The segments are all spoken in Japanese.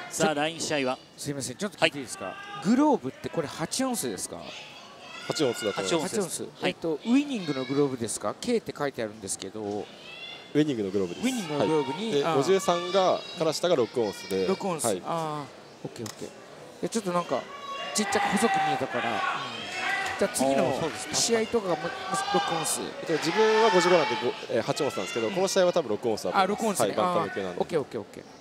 さあ第2試合はすいません、ちょっと聞いていいですか、グローブってこれ8オンスですか 8オンスだと思います。 8オンス、ウイニングのグローブですか K って書いてあるんですけど、 ウイニングのグローブです。 ウイニングのグローブに、 53から下が6オンスで、 6オンス、ああ、オッケーオッケー。ちょっとなんかちっちゃく細く見えたから、じゃあ次の試合とかが6オンス。 自分は55なんで8オンスなんですけど、この試合は多分6オンスだと思います。 6オンスね。 バンタム級なんで。 オッケーオッケーオッケー。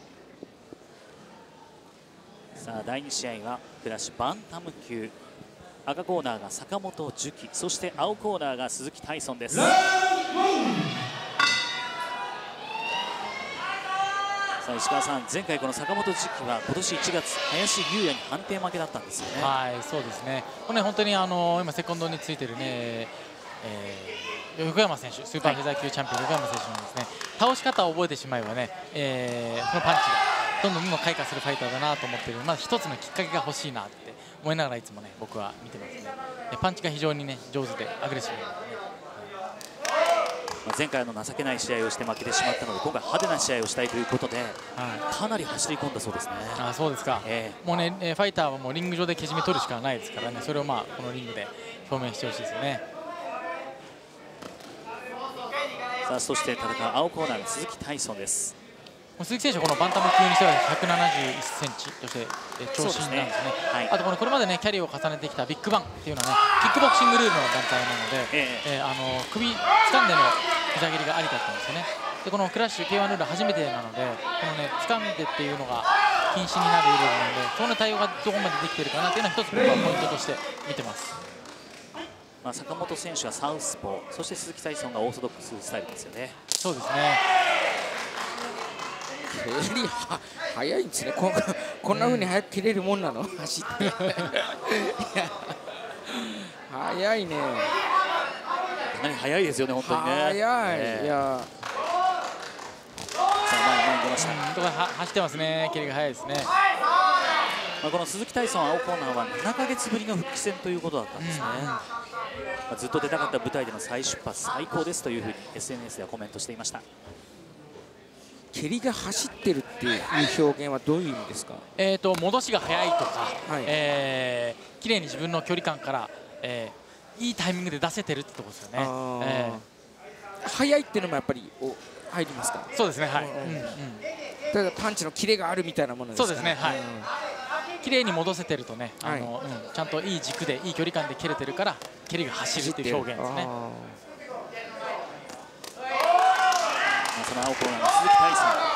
さあ第2試合はクラッシュバンタム級、赤コーナーが坂本樹希、そして青コーナーが鈴木大尊です。さあ石川さん、前回この坂本樹希は今年1月林優也に判定負けだったんですよね。 はい、そうですね。これね、本当に今セコンドについてるね、横山選手、スーパーフェザー級チャンピオン横山選手のですね、倒し方を覚えてしまえばね、このパンチがどんどん開花するファイターだなと思っている。まず一つのきっかけが欲しいなって思いながらいつもね、僕は見てますね。パンチが非常にね上手でアグレッシブなのでね。 前回情けない試合をして負けてしまったので、今回派手な試合をしたいということで、かなり走り込んだそうですね。 あ、そうですか。もうね、ファイターはもうリング上でけじめ取るしかないですからね、それをこのリングで表明してほしいですよね。 さあそして戦う青コーナーの鈴木大尊です。 鈴木選手はこのバンタム級にしては171センチとして長身なんですね。あとこれまでねキャリーを重ねてきたビッグバンっていうのはね、キックボクシングルールの団体なので、首掴んでの膝蹴りがありだったんですよね。でこのクラッシュ K1 ルール初めてなので、このね掴んでっていうのが禁止になるルールなので、その対応がどこまでできているかなっていうのは一つ僕はポイントとして見てます。 坂本選手はサウスポー、そして鈴木大尊がオーソドックススタイルですよね。 そうですね。 蹴り速いんですね。こんな風に速く蹴れるもんなの走って速いね。 かなり速いですよね、本当にね。 速い。いや。 さあ前に出ました。 走ってますね。蹴りが速いですね。 この鈴木大尊青コーナーは7ヶ月ぶりの復帰戦ということだったんですね。ずっと出たかった舞台での再出発最高ですというふうに SNS ではコメントしていました。 蹴りが走ってるっていう表現はどういう意味ですか？ 戻しが速いとか、綺麗に自分の距離感から、いいタイミングで出せてるってところですよね。 速いっていうのもやっぱり入りますか？ そうですね。はい。 ただパンチのキレがあるみたいなものですか？ そうですね。はい。綺麗に戻せてるとね、ちゃんといい軸でいい距離感で蹴れてるから蹴りが走るっていう表現ですね。 その青コーナーの鈴木大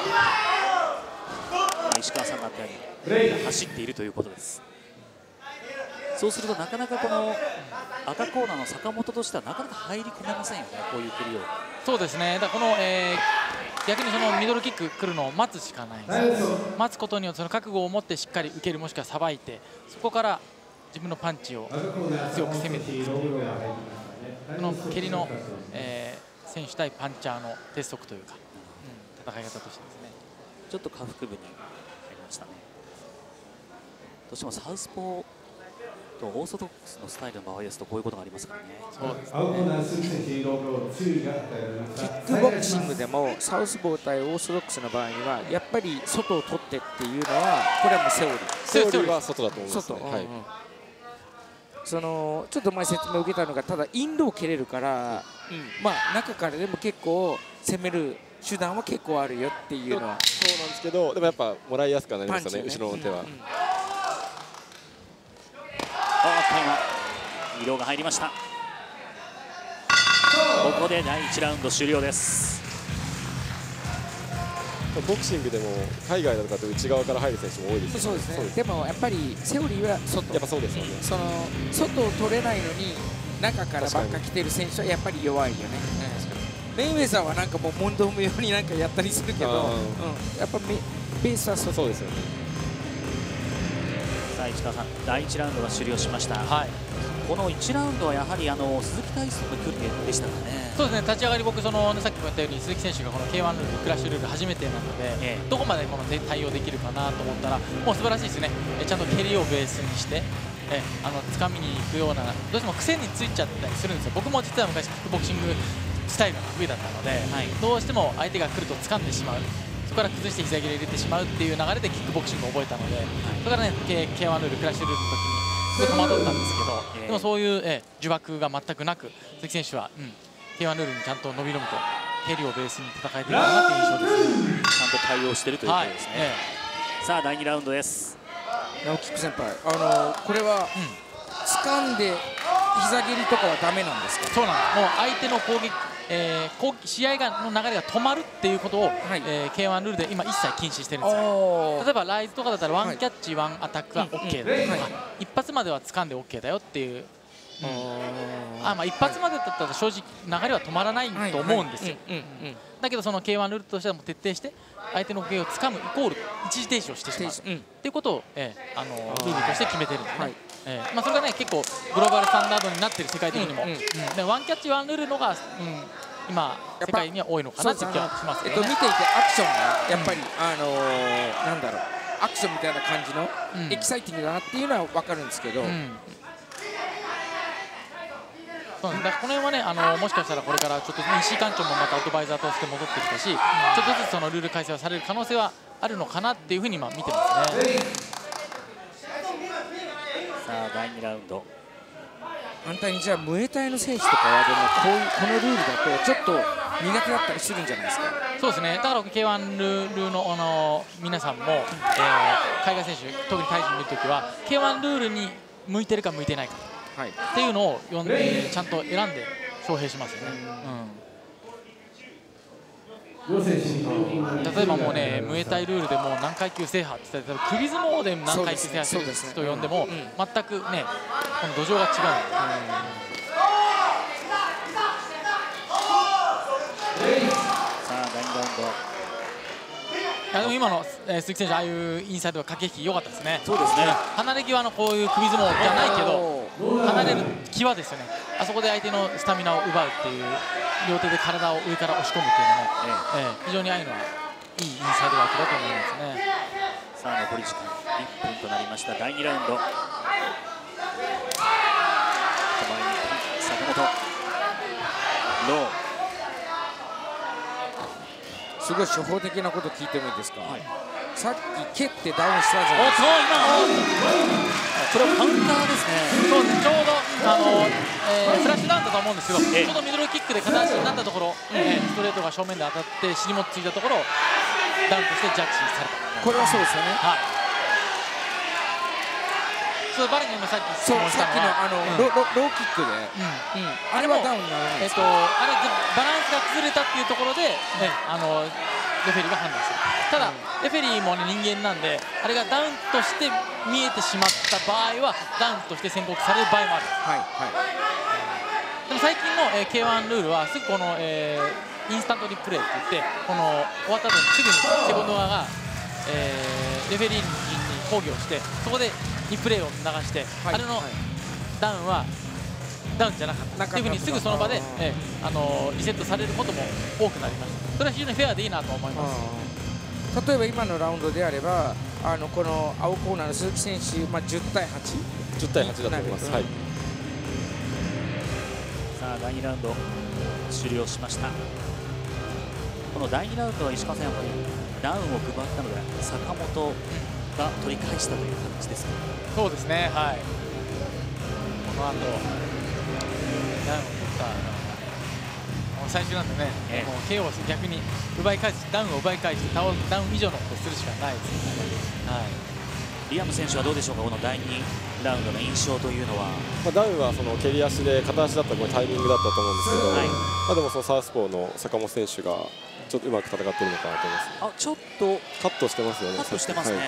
尊、石川さんがあったように走っているということです。そうするとなかなかこの赤コーナーの坂本としてはなかなか入り込めませんよね、こういう蹴りを。 そうですね。だからこの、逆にそのミドルキック来るのを待つしかないんです。待つことによってその覚悟を持ってしっかり受ける、もしくはさばいて、そこから自分のパンチを強く攻めていくという、この蹴りの、選手対パンチャーの鉄則というか、戦い方としてですね。 ちょっと下腹部に入りましたね。どうしてもサウスポーとオーソドックスのスタイルの場合ですとこういうことがありますからね。 そうですね。 キックボクシングでもサウスポー対オーソドックスの場合にはやっぱり外を取ってっていうのはこれはもうセオリー。 セオリーは外だと思いますね。 そのちょっと前説明を受けたのが、ただインドを蹴れるから、中からでも結構攻める手段は結構あるよっていうのはそうなんですけど、でもやっぱもらいやすくはなりますよね、後ろの手は。 今色が入りました。ここで第1ラウンド終了です。 ボクシングでも海外だとかって内側から入る選手も多いです。 そうですね。でもやっぱりセオリーは外。 やっぱそうですよね。 その外を取れないのに中からばっか来てる選手はやっぱり弱いよね。メイウェザーはなんかもう問答無用になんかやったりするけど、やっぱベースはそうですよね。 さあ市川さん、第1ラウンドが終了しました。この1ラウンドはやはり鈴木大尊の距離でしたかね。 そうですね。立ち上がり僕さっきも言ったように鈴木選手がこの K1 ルールクラッシュルール初めてなので、どこまでこの対応できるかなと思ったらもう素晴らしいですね。ちゃんと蹴りをベースにして掴みに行くような、どうしても癖についちゃったりするんですよ。僕も実は昔キックボクシングスタイルが得意だったので、どうしても相手が来ると掴んでしまう、そそこから崩して膝切れ入れてしまうっていう流れでキックボクシングを覚えたので、それからね K1 ルールクラッシュルールの時にすごい戸惑ったんですけど、でもそういう、呪縛が全くなく鈴木選手は、K1 ルールにちゃんと伸び伸びと蹴りをベースに戦えているかなという印象ですね。 ちゃんと対応しているということですね。さあ第2ラウンドです。 直樹先輩、これは、掴んで膝蹴りとかはダメなんですか？ そうなんです。もう相手の攻撃、試合の流れが止まるっていうことを、K1 ルールで今一切禁止してるんですよ。例えばライズとかだったらワンキャッチ、ワンアタックは OK だとか、一発までは掴んで OK だよっていう。一発までだったら正直流れは止まらないと思うんですよ。だけどその K1 ルールとしてはもう徹底して相手の受けを掴むイコール一時停止をしてしまうっていうことを、ルールとして決めてるんですね。それがね結構グローバルスタンダードになっている世界的にも、でワンキャッチワンルールのが、今世界には多いのかなという気はしますけどね。 見ていてアクションがやっぱり、なんだろう、アクションみたいな感じの、エキサイティングだなっていうのは分かるんですけど。だからこの辺はね、もしかしたらこれからちょっと石井館長もまたアドバイザーとして戻ってきたし、ちょっとずつそのルール改正はされる可能性はあるのかなっていうふうに今見てますね。 さあ第2ラウンド。 反対にじゃあムエタイの選手とかはでもこのルールだとちょっと苦手だったりするんじゃないですか？ そうですね。だから K1 ルールの皆さんも、海外選手特にタイ人見るときは K1 ルールに向いてるか向いてないか。っていうのを読んでちゃんと選んで招聘しますよね。例えばもうねムエタイルールでもう何階級制覇って言ったら首相撲で何階級制覇する人を呼んでも全くねこの土壌が違う。さあ第2ラウンド。 でも今の鈴木選手ああいうインサイドは駆け引き良かったですね。 そうですね。 離れ際のこういう首相撲じゃないけど離れる際ですよね。あそこで相手のスタミナを奪うっていう両手で体を上から押し込むっていうのも、非常にああいうのはいいインサイドワークだと思いますね。 さあ残り時間1分となりました第2ラウンド。坂本ロー。 すごい初歩的なこと聞いてもいいですか？さっき蹴ってダウンしたじゃないですか。 これはカウンターですね。 そうです。ちょうどフラッシュダウンだと思うんですけど、ちょうどミドルキックで片足になったところ、ストレートが正面で当たって尻もついたところダウンとしてジャッジされた。 これはそうですよね。 そうバレンがさっき質そう問したのはローキックで、あれはダウンにならないですか？ あれバランスが崩れたっていうところで、レフェリーが判断する。ただレフェリーも、人間なんであれがダウンとして見えてしまった場合はダウンとして宣告される場合もある。でも最近の、K1 ルールはすぐこの、インスタントリプレイって言ってこの終わった後にすぐにセコンド側が、レフェリーに抗議をしてそこでリプレイを流して、あれのダウンはダウンじゃなかったっていうふうにすぐその場で、リセットされることも多くなります。それは非常にフェアでいいなと思います。 例えば今のラウンドであればこの青コーナーの鈴木選手、10対8、 10対8だと思います。さあ第2ラウンド終了しました。この第2ラウンドは石川さんやっぱりダウンを配ったので坂本が取り返したという感じですか？ そうですね。この後ダウンを取った最終なんでね、もう KO を逆に奪い返す、ダウンを奪い返してダウン以上のことをするしかないですね。 リアム選手はどうでしょうか、この第2ラウンドの印象というのは。 ダウンはその蹴り足で片足だったらタイミングだったと思うんですけど、でもそのサウスポーの坂本選手がちょっとうまく戦っているのかなと思います。 ちょっとカットしてますよね。 カットしてますね。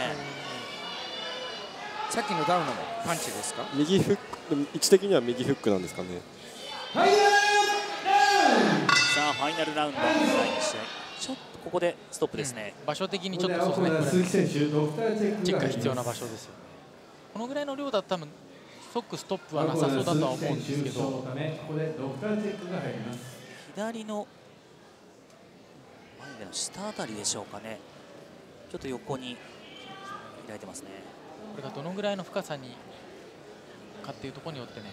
さっきのダウンのパンチですか？ 右フック、位置的には右フックなんですかね。 さあファイナルラウンド第2試合、ちょっとここでストップですね。 場所的にちょっとそうですね、チェックが必要な場所ですよ。このぐらいの量だったら多分即ストップはなさそうだとは思うんですけど、左の前での下あたりでしょうかね。ちょっと横に開いてますね。これがどのぐらいの深さにかっていうところによってね、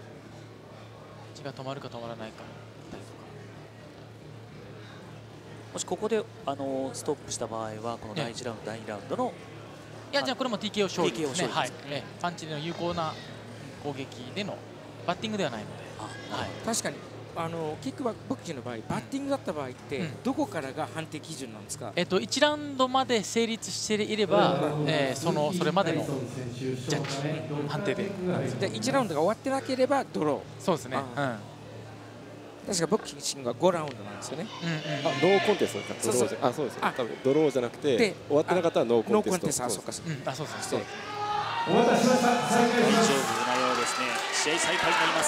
血が止まるか止まらないかだったりとか。 もしここでストップした場合はこの第1ラウンド、第2ラウンドのいや、じゃあこれも TKO 勝利ですね。はい、 ね、 パンチでの有効な攻撃でのバッティングではないので、 はい、確かにキックボクシングの場合、バッティングだった場合って、どこからが判定基準なんですか。 1ラウンドまで成立していれば、それまでのジャッジ判定で。 で1ラウンドが終わってなければドロー。 そうですね。 確かボクシングは5ラウンドなんですよね。 ノーコンテストですか。そうですね。多分ドローじゃなくて終わってなかったらノーコンテスト。 そうか。 そうですね。 お待たせしました。大丈夫なようですね。試合再開になります。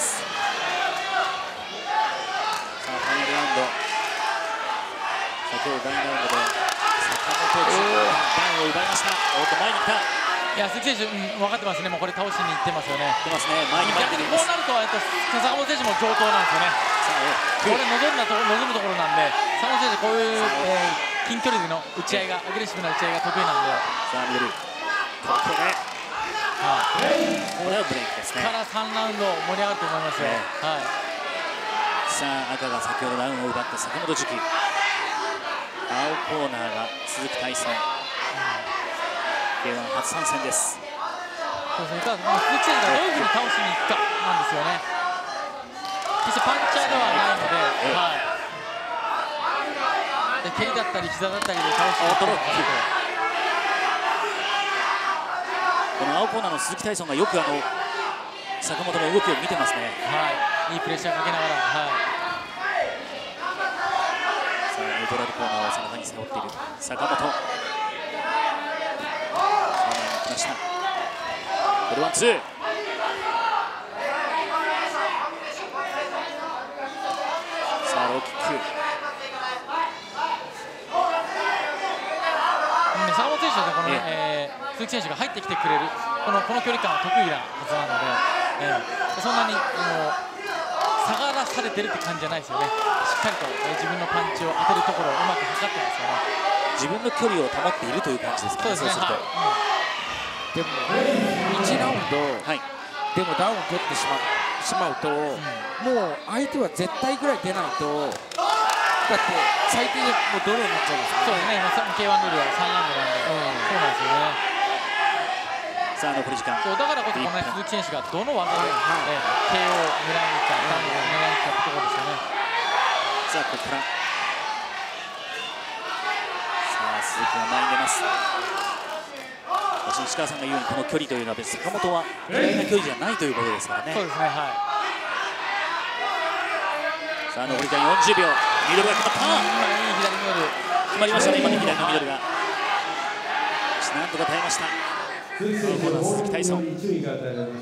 さあファイナルラウンド。先ほど第2ラウンドで坂本10段を奪いました。おっと前に来た。 いや鈴木選手、分かってますね。もうこれ倒しにいってますよね。 出ますね。前に逆にこうなると坂本選手も上等なんですよね。これ望むところなんで、坂本選手こういう近距離での打ち合いがアグレッシブな打ち合いが得意なんで。 さあミドル。ここで。これはブレイクですね。 から3ラウンド盛り上がると思いますよ。はい。 さあ赤が先ほどダウンを奪った坂本樹青コーナーが鈴木大戦。K1 初参戦です。 そうですね。ただ鈴木選手がどういうふうに倒しにいくかなんですよね。決してパンチャーではないので、はい。で蹴りだったり膝だったりで倒しにいくか。 この青コーナーの鈴木大尊がよく坂本の動きを見てますね。 はい。いいプレッシャーかけながら、はい。 さあニュートラルコーナーを背中に背負っている坂本。来ました。これワンツー。さあローキック。 坂本選手はこの鈴木選手が入ってきてくれるこの距離感は得意なはずなので、そんなに下がらされてるって感じじゃないですよね。しっかりと自分のパンチを当てるところをうまく測ってますから、 自分の距離を保っているという感じですかね。 そうですね。 でも1ラウンド、でもダウンを取ってしまうと、もう相手は絶対ぐらい出ないと、だって最低でもうドローになっちゃうんですよね。 そうですね。K1 ルールは3ラウンドなんで、そうなんですよね。 さあ残り時間。 だからこそこの鈴木選手がどの技で KO を狙いに行くか、ダウンを狙いに行くかってところですよね。 さあここから。さあ鈴木が前に出ます。石川さんが言うようにこの距離というのは別に坂本は嫌いな距離じゃないということですからね。 そうですね。はい。 さあ残り時間40秒。ミドルが決まった。 今いい左ミドル決まりましたね。今ね左のミドルが。なんとか耐えました。鈴木大尊。残り時間30秒を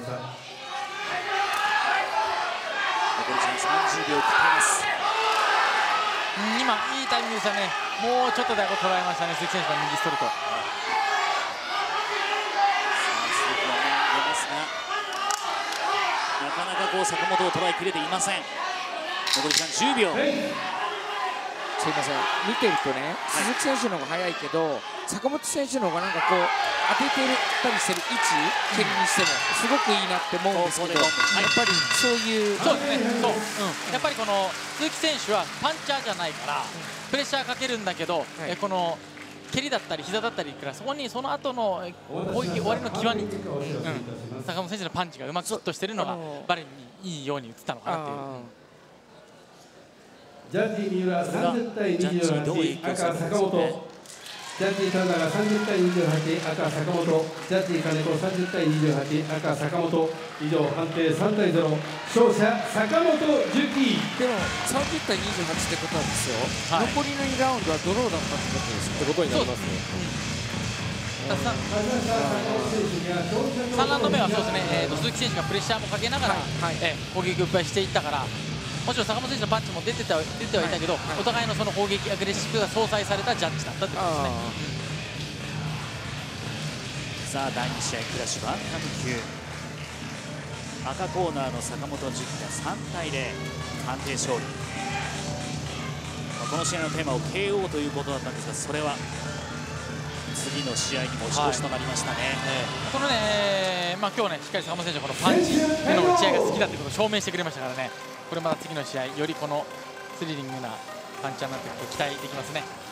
切っています。 今いいタイミングでしたね。もうちょっとで捉えましたね。鈴木選手の右ストレート。 なかなか坂本を捉えきれていません。残り時間10秒。 すみません、見てるとね、鈴木選手の方が速いけど、坂本選手の方がなんか当ててたりしてる位置、蹴りにしてもすごくいいなって思うんですけど、やっぱりそういう、 そうですね、そう、やっぱりこの鈴木選手はパンチャーじゃないから、プレッシャーかけるんだけど、この蹴りだったり膝だったりから、そこにその後の攻撃終わりの際に、坂本選手のパンチがうまくヒットしてるのがバレにいいように映ったのかなっていう。 ジャッジ三浦30対28、赤坂本。ジャッジ田中30対28、赤坂本。ジャッジ金子30対28、赤坂本。以上判定3対0。勝者坂本樹希。 でも30対28ってことなんですよ。残りの2ラウンドはドローだったってことですか。 ってことになりますね。 3ラウンド目はそうですね、鈴木選手がプレッシャーもかけながら、攻撃をいっぱいしていったから、もちろん坂本選手のパンチも出てはいたけど、お互いのその攻撃アグレッシブが相殺されたジャッジだったということですね。 さあ第2試合クラッシュバンタム級、赤コーナーの坂本樹希が3対0判定勝利。この試合のテーマを KO ということだったんですが、それは次の試合に持ち越しとなりましたね。 このね、今日ね、しっかり坂本選手はこのパンチでの打ち合いが好きだということを証明してくれましたからね、これまた次の試合、よりこのスリリングなパンチャーになっていくと期待できますね。